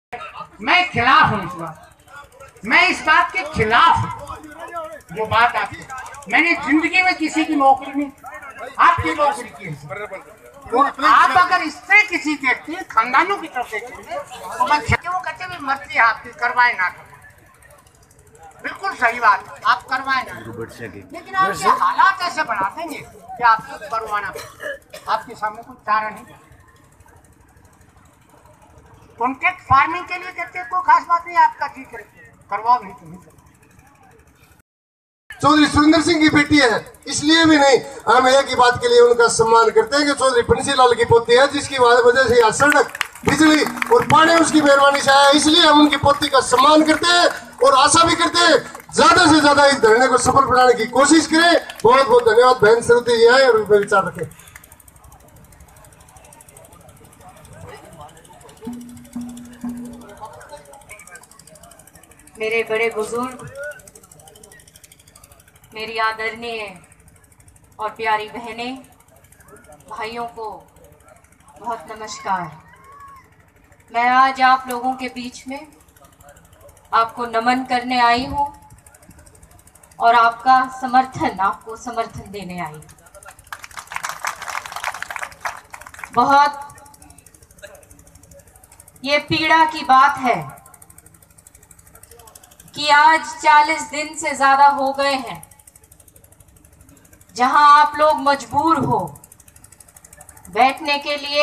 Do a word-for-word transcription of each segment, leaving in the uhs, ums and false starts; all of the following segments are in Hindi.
मैं खिलाफ हूँ इस बात, मैं इस बात के खिलाफ हूँ। जो बात आपकी, मैंने जिंदगी में किसी की नौकरी नहीं, आपकी नौकरी की है। तो आप अगर इससे किसी व्यक्ति खानदानों की तरफ से तो मैं वो कहते भी मर्जी आपकी करवाए ना करवाए, बिल्कुल सही बात है, आप करवाए ना, लेकिन आप ये हालात ऐसे बना देंगे कि आपको करवाना, आपके सामने कोई चारा नहीं। कॉन्ट्रैक्ट फार्मिंग के लिए कहते कोई खास बात नहीं, आपका ठीक है करवाओ, नहीं तो नहीं करवाओ। चौधरी सुरेंद्र सिंह की बेटी है, इसलिए भी नहीं हम एक ही बात के लिए उनका सम्मान करते हैं कि चौधरी बंसीलाल की पोती है, जिसकी वजह से यहाँ सड़क, बिजली और पानी उसकी मेहरबानी से आया, इसलिए हम उनकी पोती का सम्मान करते हैं और आशा भी करते हैं ज्यादा से ज्यादा इस धरने को सफल बनाने की कोशिश करें। बहुत बहुत धन्यवाद। बहन सरस्वती जी आए और विचार रखें। मेरे बड़े बुजुर्ग, मेरी आदरणीय और प्यारी बहनें, भाइयों को बहुत नमस्कार। मैं आज आप लोगों के बीच में आपको नमन करने आई हूँ और आपका समर्थन, आपको समर्थन देने आई हूँ। बहुत ये पीड़ा की बात है कि आज चालीस दिन से ज्यादा हो गए हैं जहां आप लोग मजबूर हो बैठने के लिए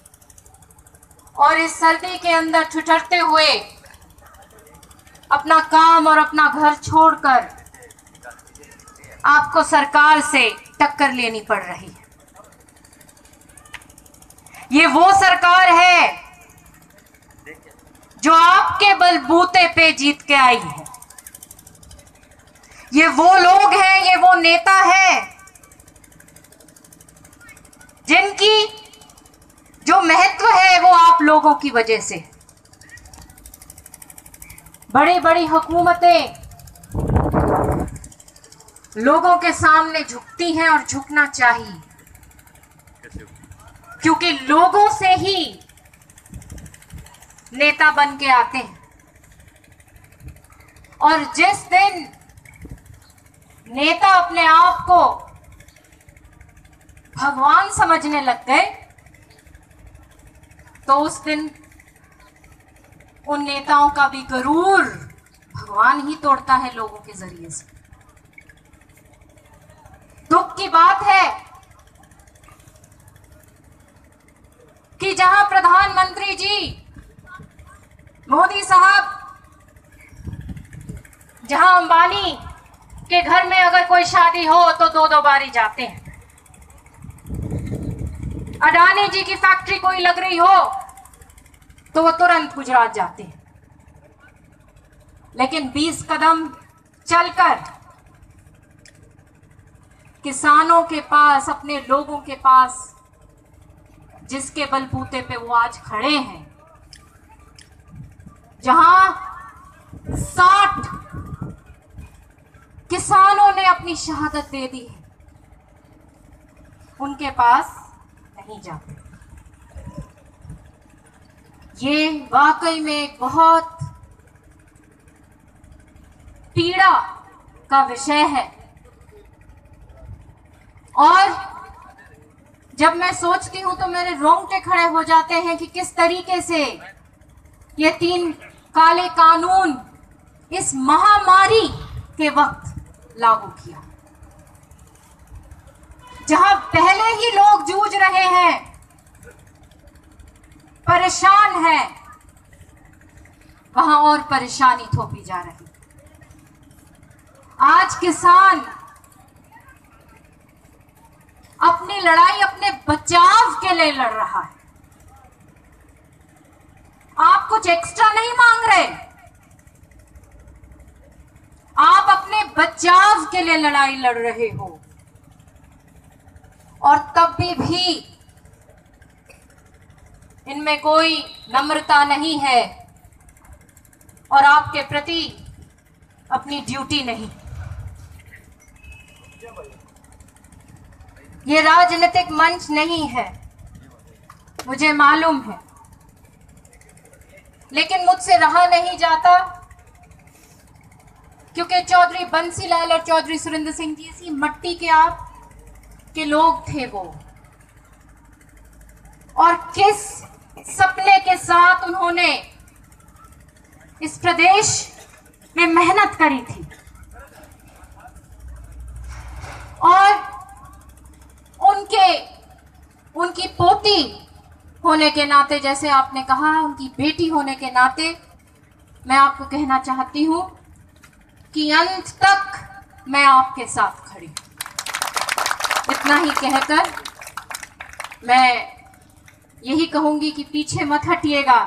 और इस सर्दी के अंदर ठिठुरते हुए अपना काम और अपना घर छोड़कर आपको सरकार से टक्कर लेनी पड़ रही है। ये वो सरकार है जो आपके बलबूते पे जीत के आई है। ये वो लोग हैं, ये वो नेता हैं जिनकी जो महत्व है वो आप लोगों की वजह से। बड़ी बड़ी हुकूमतें लोगों के सामने झुकती हैं और झुकना चाहिए, क्योंकि लोगों से ही नेता बन के आते हैं। और जिस दिन नेता अपने आप को भगवान समझने लग गए तो उस दिन उन नेताओं का भी गरूर भगवान ही तोड़ता है लोगों के जरिए से। दुख की बात है कि जहां प्रधानमंत्री जी मोदी साहब, जहां अंबानी के घर में अगर कोई शादी हो तो दो दो बारी जाते हैं, अडानी जी की फैक्ट्री कोई लग रही हो तो वो तुरंत गुजरात जाते हैं, लेकिन बीस कदम चलकर किसानों के पास, अपने लोगों के पास, जिसके बलबूते पे वो आज खड़े हैं, जहां साठ किसानों ने अपनी शहादत दे दी है, उनके पास नहीं जाते। ये वाकई में एक बहुत पीड़ा का विषय है। और जब मैं सोचती हूं तो मेरे रोंगटे खड़े हो जाते हैं कि किस तरीके से ये तीन काले कानून इस महामारी के वक्त लागू किया, जहां पहले ही लोग जूझ रहे हैं, परेशान हैं, वहां और परेशानी थोपी जा रही। आज किसान अपनी लड़ाई अपने बचाव के लिए लड़ रहा है। आप कुछ एक्स्ट्रा नहीं मांग रहे, आप अपने बचाव के लिए लड़ाई लड़ रहे हो, और तब भी भी इनमें कोई नम्रता नहीं है और आपके प्रति अपनी ड्यूटी नहीं। ये राजनीतिक मंच नहीं है, मुझे मालूम है, लेकिन मुझसे रहा नहीं जाता, क्योंकि चौधरी बंसीलाल और चौधरी सुरेंद्र सिंह जी इसी मट्टी के आप के लोग थे वो, और किस सपने के साथ उन्होंने इस प्रदेश में मेहनत करी थी। और उनके उनकी पोती होने के नाते, जैसे आपने कहा उनकी बेटी होने के नाते, मैं आपको कहना चाहती हूं कि अंत तक मैं आपके साथ खड़ी। इतना ही कहकर मैं यही कहूंगी कि पीछे मत हटिएगा,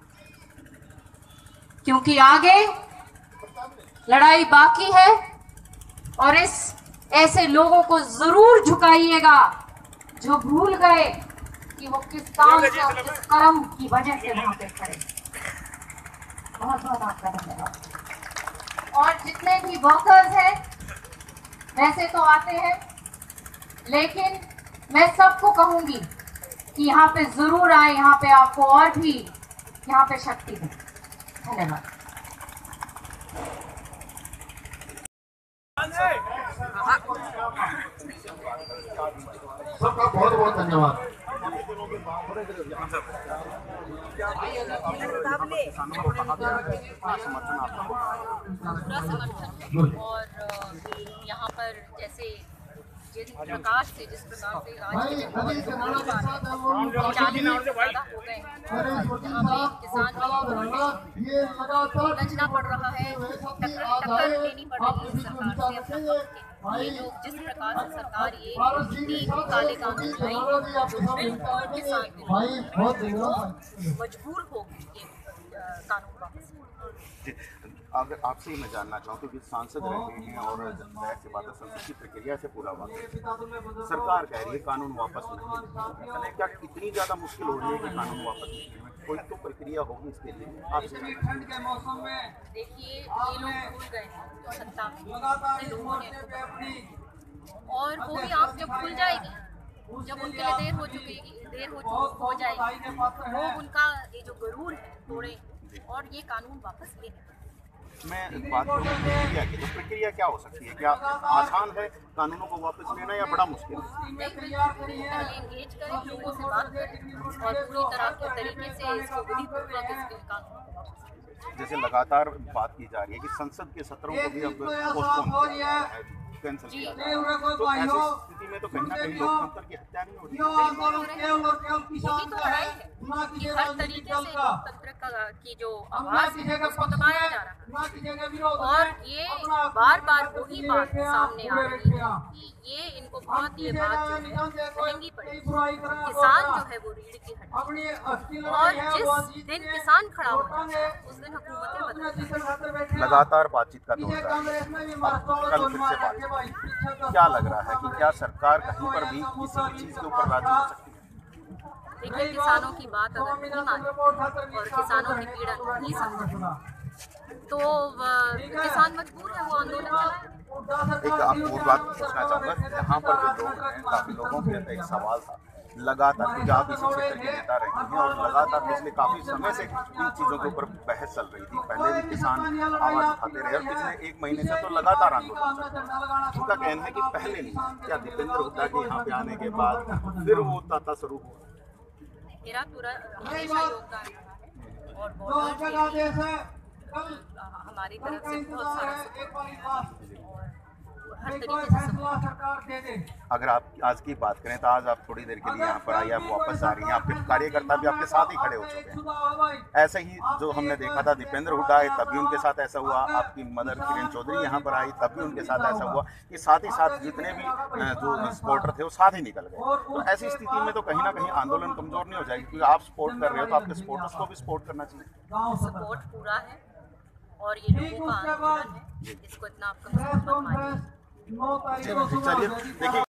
क्योंकि आगे लड़ाई बाकी है, और इस ऐसे लोगों को जरूर झुकाइएगा जो भूल गए कि वो किस काम से और किस कर्म की वजह से वहां पे खड़े। बहुत बहुत आपका धन्यवाद। और जितने भी वर्कर्स हैं वैसे तो आते हैं, लेकिन मैं सबको कहूंगी कि यहाँ पे जरूर आए, यहाँ पे आपको और भी यहाँ पे शक्ति है। धन्यवाद। सबका बहुत बहुत धन्यवाद। और यहाँ पर जैसे जिस प्रकार से जिस प्रकार से आज के हो गए, किसान लचना पड़ रहा है, टक्कर लेनी पड़ रही है सरकार से। ये लोग जिस प्रकार से सरकार ये तीन काले कानून लाई, मजबूर हो ये कानून वापस। अगर आपसे ही मैं जानना चाहूँ, क्योंकि सांसद रहे हैं और जाहिर सी बात है संसद की प्रक्रिया से पूरा वाकिफ, सरकार कह रही है कानून वापस नहीं, क्या इतनी ज़्यादा मुश्किल हो रही है कि कानून वापस नहीं? कोई तो प्रक्रिया होगी इसके लिए। आपसे ठंड के मौसम में देखिए ये लोग भूल गए जो सत्ता में लोगों ने, और वो भी आप जब भूल जाएगी, जब उनके लिए देर हो चुकेगी, देर हो हो जाएगी, लोग उनका ये जो गरूर है तोड़े और ये कानून वापस ले। मैं बात करूँ प्रक्रिया की, तो प्रक्रिया क्या हो सकती है? क्या आसान है कानूनों को वापस लेना या बड़ा मुश्किल है? एंगेज करें, लोगों से बात करें और पूरी तरह के तरीके से इसको विधिपूर्वक इसके कानून। जैसे लगातार बात की जा रही है कि संसद के सत्रों को भी अब पोस्टपोन किया है, कैंसिल किया है, तो ऐसी स्थिति में तो कहीं ना कहीं लोकतंत्र की हत्या नहीं हो रही है कि हर तरीके से लोकतंत्र का की जो आवाज है उसको दबाया जा रहा है, और ये बार बार वही बात सामने आ रही है कि ये इनको बहुत ये बात जो है महंगी पड़ेगी। किसान जो है वो रीढ़ की हड्डी, और जिस दिन किसान खड़ा हो जाता है उस दिन हुकूमतें बदलती हैं। लगातार बातचीत का दौर जारी है, कल फिर से बात, क्या लग रहा है कि क्या सरकार कहीं पर भी किसी भी चीज के ऊपर राजी हो सकती है? देखिए, किसानों की बात अगर नहीं माने और किसानों की पीड़ा नहीं समझे तो किसान मजबूर है वो आंदोलन चलाए। एक आपको और बात पूछना चाहूँगा, यहाँ पर जो लोग हैं, काफी लोगों के अंदर एक सवाल था लगातार, क्योंकि आप इसी क्षेत्र के नेता रहे हैं और लगातार पिछले काफी समय से इन चीजों के ऊपर बहस चल रही थी। पहले भी किसान आवाज उठाते रहे और पिछले एक महीने से तो लगातार आंदोलन चल रहा है। उनका कहना है कि पहले नहीं, क्या दीपेंद्र हुड्डा के यहाँ पे आने के बाद फिर वो ताता शुरू हुआ? मेरा पूरा हमेशा योगदान रहा है और बॉर्डर हमारी तरफ से बहुत सारा हर तरीके से। अगर आप आज की बात करें तो आज आप थोड़ी देर के लिए यहाँ पर आई, आप वापस आ रही हैं, आपके कार्यकर्ता भी आपके साथ ही खड़े हो चुके हैं। ऐसे ही जो हमने देखा था दीपेंद्र हुड्डा आए तब भी उनके साथ ऐसा हुआ, आपकी मदर किरण चौधरी यहाँ पर आई तब भी उनके साथ ऐसा हुआ कि साथ ही साथ जितने भी जो सपोर्टर थे वो साथ ही निकल गए। तो ऐसी स्थिति में तो कहीं ना कहीं आंदोलन कमजोर नहीं हो जाएगी? क्योंकि आप सपोर्ट कर रहे हो तो आपके सपोर्टर्स को भी सपोर्ट करना चाहिए। सपोर्ट पूरा है और ये लोगों का आंदोलन है, इसको इतना आपका चलिए देखिए।